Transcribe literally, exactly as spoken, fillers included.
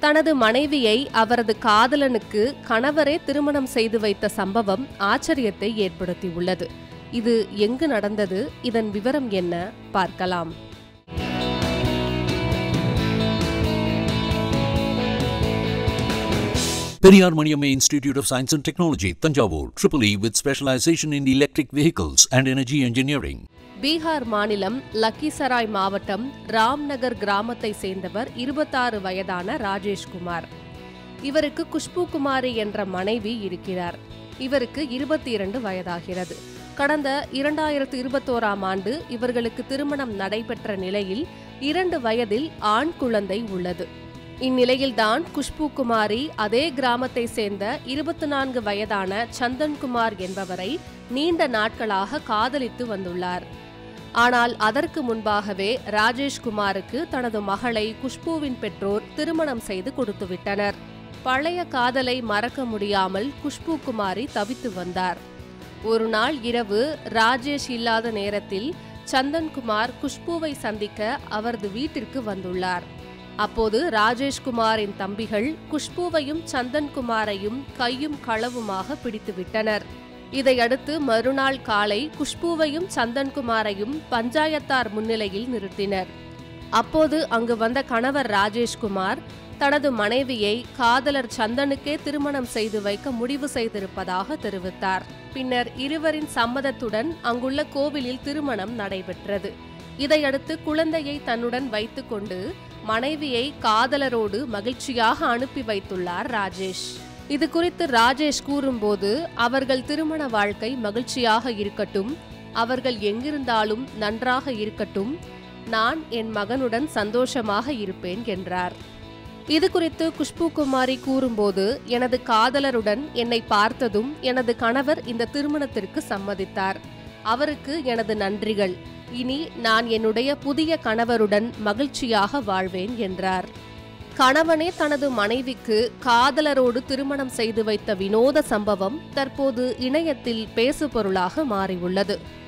தனது மனைவியை அவரது காதலனுக்கு கணவரே திருமணம் செய்து வைத்த சம்பவம் ஆச்சரியத்தை ஏற்படுத்தியுள்ளது. இது எங்கு நடந்தது? இதன் விவரம் என்ன பார்க்கலாம். Periyar Maniamma Institute of Science and Technology, Tanjavur, triple E with specialization in electric vehicles and energy engineering. Bihar மாநிலம் லக்கிசராய் மாவட்டம் ராம்நகர் கிராமத்தை சேர்ந்தவர் இருபத்தாறு வயதான ராஜேஷ்குமார். இவருக்கு குஷ்பு குமாரி என்ற மனைவி இருக்கிறார். இவருக்கு இருபத்தி இரண்டு வயதாகிறது. கடந்த இரண்டாயிரத்து இருபத்தோராம் ஆண்டு இவர்களுக்கு திருமணம் நடைபெற்ற நிலையில் இரண்டு வயதில் ஆண் குழந்தை உள்ளது. இந்நிலையில்தான் குஷ்பு குமாரி அதே கிராமத்தை சேர்ந்த இருபத்தி நான்கு வயதான சந்தன்குமார் என்பவரை நீண்ட நாட்களாக காதலித்து வந்துள்ளார். ஆனால் அதற்கு முன்பாகவே ராஜேஷ்குமாருக்கு தனது மகளை குஷ்புவின் பெற்றோர் திருமணம் செய்து கொடுத்துவிட்டனர். பழைய காதலை மறக்க முடியாமல் குஷ்பு குமாரி தவித்து வந்தார். ஒரு நாள் இரவு ராஜேஷ் இல்லாத நேரத்தில் சந்தன்குமார் குஷ்புவை சந்திக்க அவரது வீட்டிற்கு வந்துள்ளார். அப்போது ராஜேஷ்குமாரின் தம்பிகள் குஷ்புவையும் சந்தன்குமாரையும் கையும் களவுமாக பிடித்துவிட்டனர். இதையடுத்து மறுநாள் காலை குஷ்புவையும் சந்தன்குமாரையும் பஞ்சாயத்தார் முன்னிலையில் நிறுத்தினர். அப்போது அங்கு வந்த கணவர் ராஜேஷ்குமார் தனது மனைவியை காதலர் சந்தனுக்கே திருமணம் செய்து வைக்க முடிவு செய்திருப்பதாக தெரிவித்தார். பின்னர் இருவரின் சம்மதத்துடன் அங்குள்ள கோவிலில் திருமணம் நடைபெற்றது. இதையடுத்து குழந்தையை தன்னுடன் வைத்துக் கொண்டு மனைவியை காதலரோடு மகிழ்ச்சியாக அனுப்பி வைத்துள்ளார் ராஜேஷ். இது குறித்து ராஜேஷ் கூறும்போது, அவர்கள் திருமண வாழ்க்கை மகிழ்ச்சியாக இருக்கட்டும், அவர்கள் எங்கிருந்தாலும் நன்றாக இருக்கட்டும், நான் என் மகனுடன் சந்தோஷமாக இருப்பேன் என்றார். இது குறித்து குஷ்பு குமாரி கூறும்போது, எனது காதலருடன் என்னை பார்த்ததும் எனது கணவர் இந்த திருமணத்திற்கு சம்மதித்தார். அவருக்கு எனது நன்றிகள். இனி நான் என்னுடைய புதிய கணவருடன் மகிழ்ச்சியாக வாழ்வேன் என்றார். கணவனே தனது மனைவிக்கு காதலரோடு திருமணம் செய்து வைத்த வினோத சம்பவம் தற்போது இணையத்தில் பேசுபொருளாக மாறியுள்ளது.